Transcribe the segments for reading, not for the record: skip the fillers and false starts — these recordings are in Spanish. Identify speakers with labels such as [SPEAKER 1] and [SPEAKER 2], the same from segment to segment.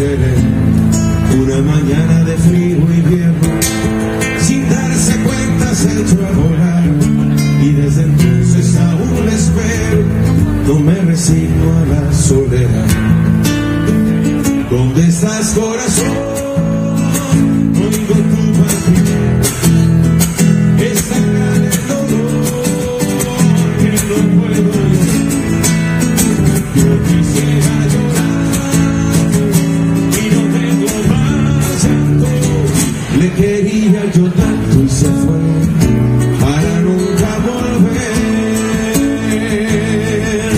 [SPEAKER 1] querer. Una mañana de frío invierno, sin darse cuenta se echó a volar, y desde entonces aún la espero, no me resigno a la soledad. ¿Dónde estás, corazón? Oigo tu partida, es tan grande el dolor que no puedo llorar. Yo quisiera llorar y no tengo más llanto. Le quería yo tanto y se fue para nunca volver.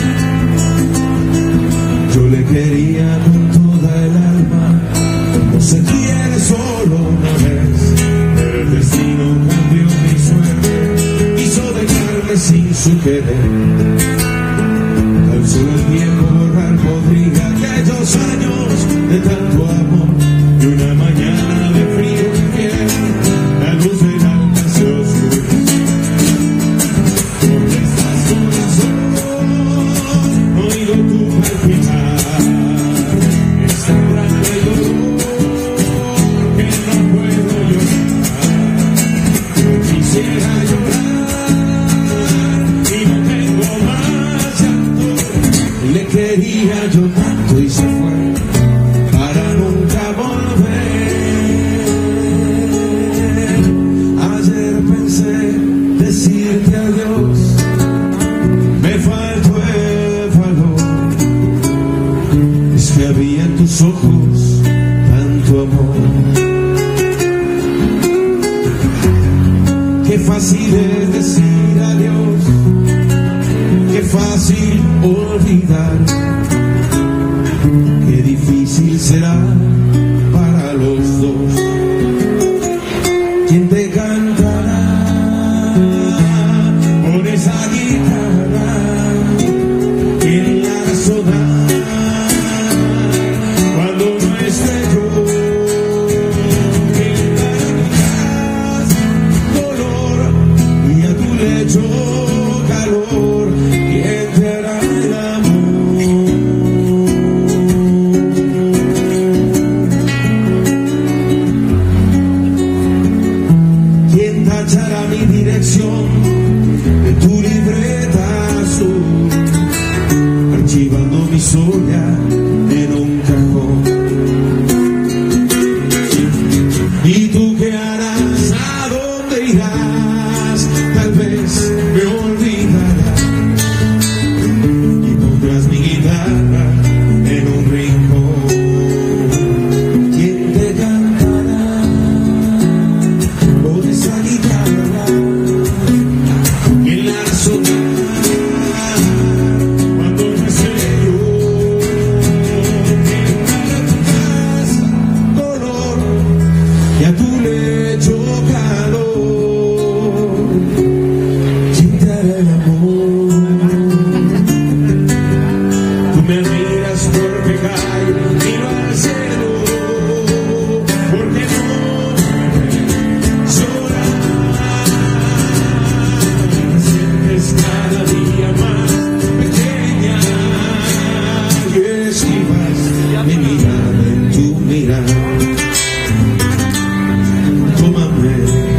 [SPEAKER 1] Yo le quería con toda el alma, como se quiere solo una vez, pero el destino cambió mi suerte, hizo dejarme sin su querer. Tan solo el tiempo borrar podría aquellos años de tanto amor, y una mañana de frío invierno, la luz del alma se oscureció. ¿Dónde estás, corazón? Oigo tu palpitar, es tan grande el dolor que no puedo llorar. Yo quisiera llorar y no tengo más llanto. Le quería yo tanto y se fue para nunca volver. Ayer pensé decirte adiós, me faltó el valor. Es que había en tus ojos tanto amor. Qué fácil es decir adiós, qué fácil olvidar, qué difícil será para los dos. ¿Quién te cantará con esa guitarra? ¿Quién la hará sonar cuando no esté yo? ¿Quién dará dolor y a tu lecho calor? ¿Quién te hará el amor? ¿Quién tachará mi dirección de tu libreta azul, archivando mi soya en un cajón? ¿Y tú qué harás? ¿A dónde irás? Tal vez me olvidarás y pondrás mi guitarra en un rincón. ¿Quién te cantará con esa guitarra? ¿Quién la hará sonar cuando no esté yo? ¿Quién dará a tu casa dolor y a tu lecho calor? ¿Quién te hará el amor? Tú me admiras porque cae miro al cielo, porque no me ves llorar. Me sientes cada día más pequeña y esquivas mi mirada en tu mirada. Tómame,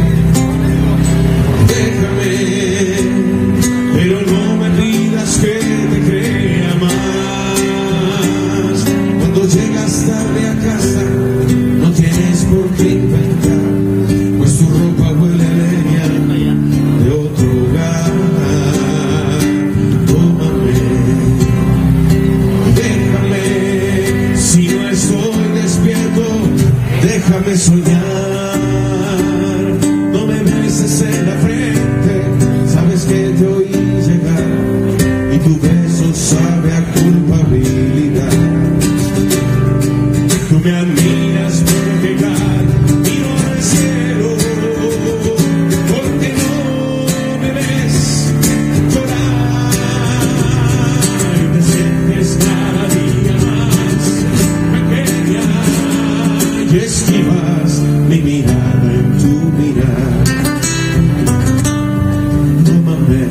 [SPEAKER 1] déjame, pero no me pidas que te crea más. Cuando llegas tarde a casa, no tienes por qué inventar, pues tu ropa huele a leña de otro hogar. Tómame, déjame, si no estoy despierto, déjame soñar. No me beses en la frente, sabes que te oí llegar y tu beso sabe a culpabilidad. Tú me admiras porque cae miro al cielo, porque no me ves llorar. Y te sientes cada día más pequeña y esquivas mi mirada en tu mirada. Tómame,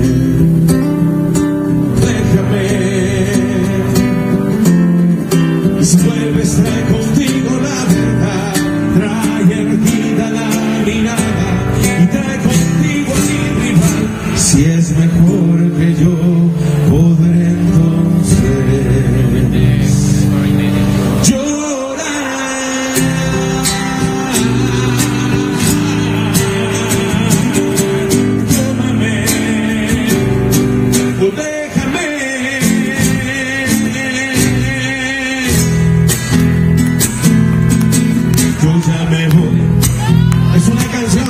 [SPEAKER 1] déjame, y si vuelves traigo ya me voy. Es una canción